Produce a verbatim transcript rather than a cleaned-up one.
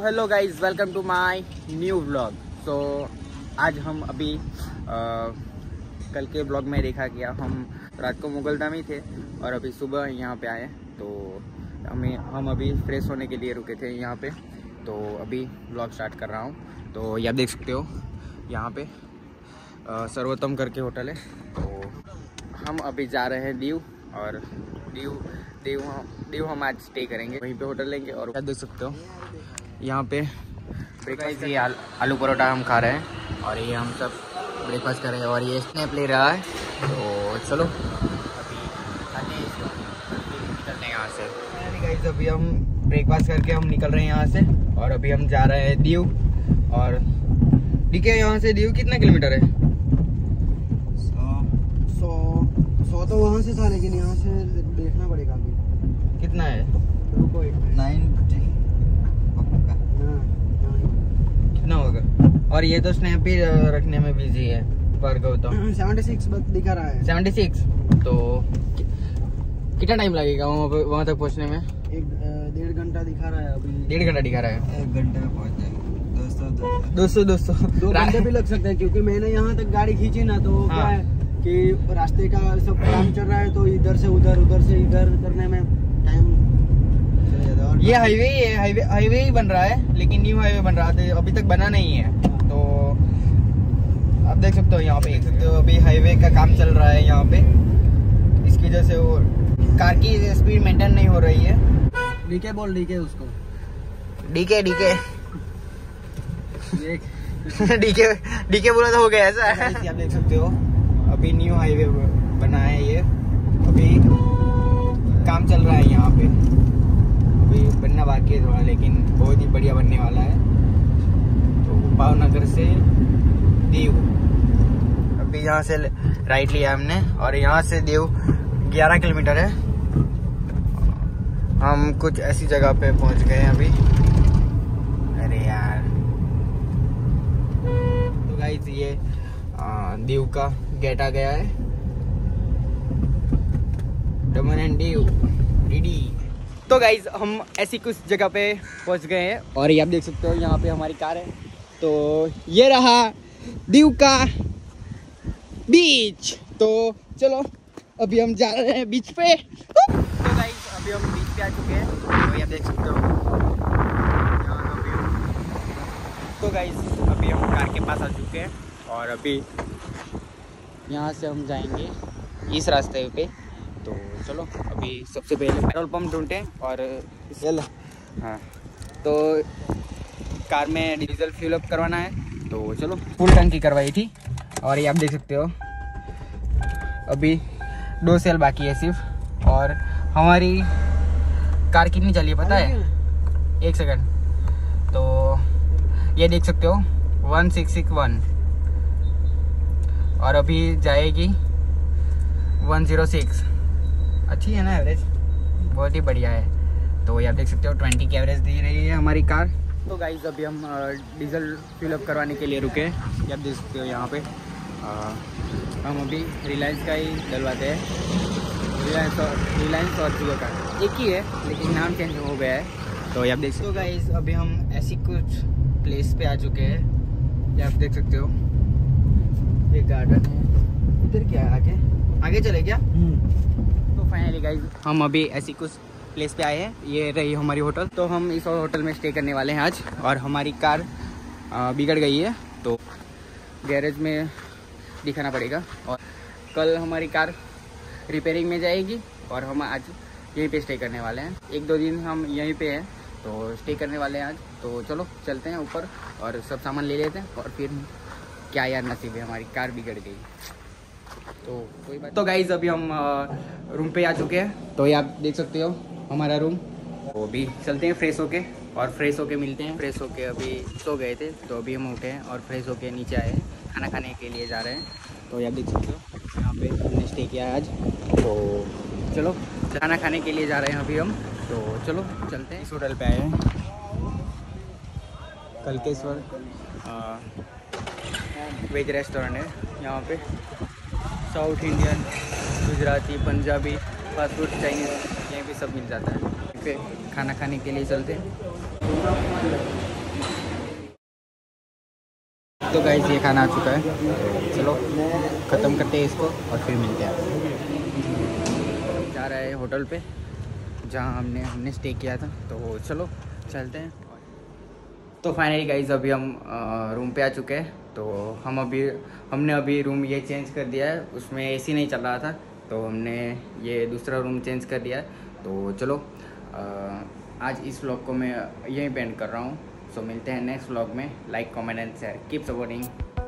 Hello guys, welcome to my new vlog. So आज हम अभी आ, कल के व्लॉग में देखा गया हम रात को मुगलधाम ही थे और अभी सुबह यहाँ पे आए। तो हमें हम अभी फ्रेश होने के लिए रुके थे यहाँ पे। तो अभी व्लॉग स्टार्ट कर रहा हूँ। तो ये आप देख सकते हो यहाँ पे आ, सर्वोत्तम करके होटल है। तो हम अभी जा रहे हैं दीव और दीव दीव दीव हम आज स्टे करेंगे, वहीं पे होटल लेंगे। और क्या देख सकते हो यहाँ पे ब्रेकफास्ट, ये आल, आलू परोठा हम खा रहे हैं और ये हम सब ब्रेकफास्ट कर रहे हैं और ये स्नैप ले रहा है। तो चलो अभी आते हैं, निकलते हैं यहाँ से। गाइस अभी हम ब्रेकफास्ट करके हम निकल रहे हैं यहाँ से और अभी हम जा रहे हैं दीव। और डीके यहाँ से दीव कितना किलोमीटर है? सौ सौ तो वहाँ से था, लेकिन यहाँ से देखना पड़ेगा अभी कितना है। रुको एक नाइनटी कितना होगा। और ये तो स्नैप भी रखने में बिजी है पर गौतम। सेवेंटी सिक्स दिखा रहा है। सेवेंटी सिक्स तो कि, कितना टाइम लगेगा वहाँ पे वहाँ तक पहुँचने में? एक डेढ़ घंटा दिखा रहा है अभी। डेढ़ घंटा दिखा रहा है। एक घंटे में पहुँच जाएगा। दो सौ दो सौ दो सौ दो घंटे भी लग सकते हैं, क्योंकि मैंने यहाँ तक गाड़ी खींची ना, तो हाँ। क्या है कि रास्ते का सब काम चल रहा है, तो इधर से उधर उधर से इधर करने में टाइम चला जाता है। और ये हाईवे है, हाईवे हाईवे ही बन रहा है, लेकिन न्यू हाईवे बन रहा था, अभी तक बना नहीं है। तो आप देख सकते हो यहाँ पे देख सकते हो अभी हाईवे का काम चल रहा है यहाँ पे। इसकी वजह से वो कार की स्पीड मेंटेन नहीं हो रही है। डीके बोल, डीके उसको डीके डीके डीके डीके बोला तो हो गया ऐसा है। आप देख सकते हो अभी न्यू हाईवे बना है, ये अभी काम चल रहा है यहाँ पे। अभी बनना बाकी है थोड़ा, लेकिन बहुत ही बढ़िया बनने वाला है। तो भावनगर से दीव अभी यहाँ से राइट लिया हमने और यहाँ से दीव ग्यारह किलोमीटर है। हम कुछ ऐसी जगह पे पहुँच गए हैं अभी। अरे यार, तो गाइस ये दीव का गेट आ गया है। Daman and Diu DD. तो गाइज हम ऐसी कुछ जगह पे पहुंच गए हैं और ये आप देख सकते हो यहाँ पे हमारी कार है। तो ये रहा दीव का बीच। तो चलो अभी हम जा रहे हैं बीच पे। तो गाइज अभी हम बीच पे आ चुके हैं। तो ये आप देख सकते हो यहाँ का व्यू। तो गाइज अभी हम कार के पास आ चुके हैं और अभी यहाँ से हम जाएंगे इस रास्ते पे। तो चलो अभी सबसे पहले पेट्रोल पंप ढूंढते और चल हाँ, तो कार में डीजल फ्यूल अप करवाना है। तो चलो फुल टंकी करवाई थी और ये आप देख सकते हो अभी दो सेल बाकी है सिर्फ। और हमारी कार कितनी चली है पता है? एक सेकंड, तो ये देख सकते हो वन सिक्स सिक्स वन और अभी जाएगी वन ज़ीरो सिक्स। अच्छी है ना एवरेज, बहुत ही बढ़िया है। तो ये आप देख सकते हो ट्वेंटी की एवरेज दे रही है हमारी कार। तो गाइज अभी हम डीजल फिल अप करवाने के लिए रुके। ये आप देख सकते हो यहाँ पे आ, हम अभी रिलायंस का ही डलवाते हैं। रिलायंस और रिलायंस और जियो का एक ही है, लेकिन नाम चेंज हो गया है। तो ये आप देख सकते हो गाइज अभी हम ऐसी कुछ प्लेस पे आ चुके हैं। ये आप देख सकते हो ये गार्डन है। इधर क्या है, आगे आगे चले क्या? तो फाइनली गाइज हम अभी ऐसी कुछ प्लेस पे आए हैं। ये रही हमारी होटल। तो हम इस होटल में स्टे करने वाले हैं आज। और हमारी कार बिगड़ गई है तो गैरेज में दिखाना पड़ेगा और कल हमारी कार रिपेयरिंग में जाएगी और हम आज यहीं पे स्टे करने वाले हैं। एक दो दिन हम यहीं पे हैं तो स्टे करने वाले हैं आज। तो चलो चलते हैं ऊपर और सब सामान ले लेते हैं और फिर क्या यार नसीब है, हमारी कार बिगड़ गई। तो कोई बात। तो गाइज अभी हम रूम पे आ चुके हैं। तो ये आप देख सकते हो हमारा रूम। तो अभी चलते हैं फ्रेश होके और फ्रेश होके मिलते हैं। फ्रेश होके अभी सो गए थे तो अभी हम उठे हैं और फ्रेश होके नीचे आए हैं, खाना खाने के लिए जा रहे हैं। तो ये आप देख सकते हो यहाँ पे हमने स्टे किया है आज। तो चलो खाना खाने के लिए जा रहे हैं अभी हम। तो चलो चलते हैं। इस होटल पे आए हैं, कलकेश्वर वेज रेस्टोरेंट है। यहाँ पे south Indian, Gujarati, Punjabi, fast food, Chinese, यहाँ पे सब मिल जाता है। पे खाना खाने के लिए चलते हैं। तो गाइस ये खाना आ चुका है, चलो ख़त्म करते हैं इसको और फिर मिलते हैं। जा रहा है होटल पे जहाँ हमने हमने स्टे किया था, तो चलो चलते हैं। तो फाइनली गाइस अभी हम रूम पे आ चुके हैं। तो हम अभी हमने अभी रूम ये चेंज कर दिया है, उसमें एसी नहीं चल रहा था तो हमने ये दूसरा रूम चेंज कर दिया है। तो चलो आ, आज इस व्लॉग को मैं यहीं पे एंड कर रहा हूँ। सो मिलते हैं नेक्स्ट व्लॉग में। Like comment and share, keep supporting.